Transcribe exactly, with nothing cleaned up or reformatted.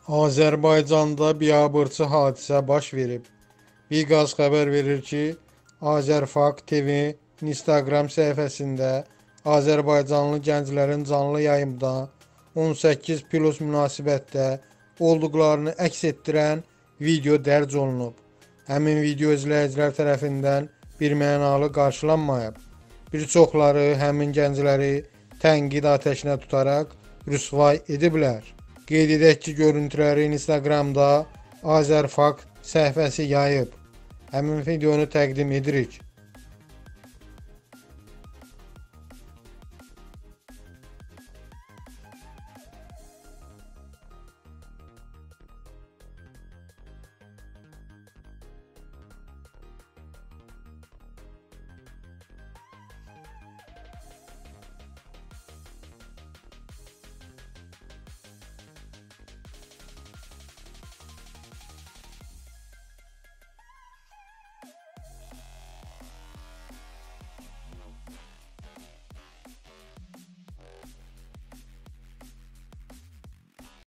Azərbaycanda biabırçı hadisə baş verib. Biqaz xəbər verir ki, Azərfakt T V Instagram səhifəsində Azərbaycanlı gənclərin canlı yayımda on səkkiz plus münasibətdə olduqlarını əks etdirən video dərc olunub. Həmin video izləyicilər tərəfindən birmənalı qarşılanmayıb. Bir çoxları həmin gəncləri tənqid atəşinə tutaraq rüsvay ediblər. Qeyd edək ki, görüntüləri Instagramda Azərfakt səhifəsi yayıb. Həmin videonu təqdim edirik.